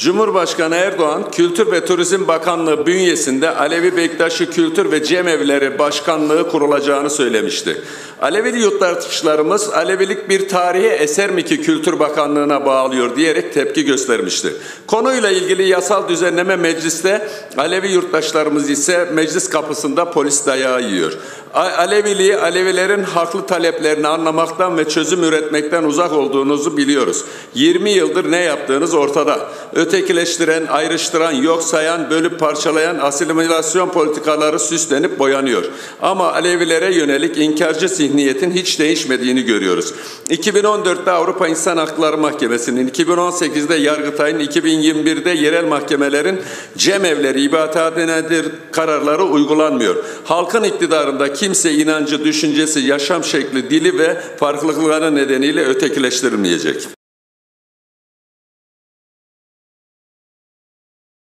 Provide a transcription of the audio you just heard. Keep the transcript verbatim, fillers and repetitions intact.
Cumhurbaşkanı Erdoğan, Kültür ve Turizm Bakanlığı bünyesinde Alevi Bektaşi Kültür ve Cemevleri Başkanlığı kurulacağını söylemişti. Alevi yurttaşlarımız Alevilik bir tarihi eser mi ki Kültür Bakanlığı'na bağlıyor diyerek tepki göstermişti. Konuyla ilgili yasal düzenleme mecliste, Alevi yurttaşlarımız ise meclis kapısında polis dayağı yiyor. Aleviliği, Alevilerin haklı taleplerini anlamaktan ve çözüm üretmekten uzak olduğunuzu biliyoruz. yirmi yıldır ne yaptığınız ortada. Ötekileştiren, ayrıştıran, yok sayan, bölüp parçalayan asimilasyon politikaları süslenip boyanıyor. Ama Alevilere yönelik inkarcı zihniyetin hiç değişmediğini görüyoruz. iki bin on dörtte Avrupa İnsan Hakları Mahkemesi'nin, iki bin on sekizde Yargıtay'ın, iki bin yirmi birde yerel mahkemelerin cemevleri ibadethanedir kararları uygulanmıyor. Halkın iktidarında kimse inancı, düşüncesi, yaşam şekli, dili ve farklılıkları nedeniyle ötekileştirilmeyecek.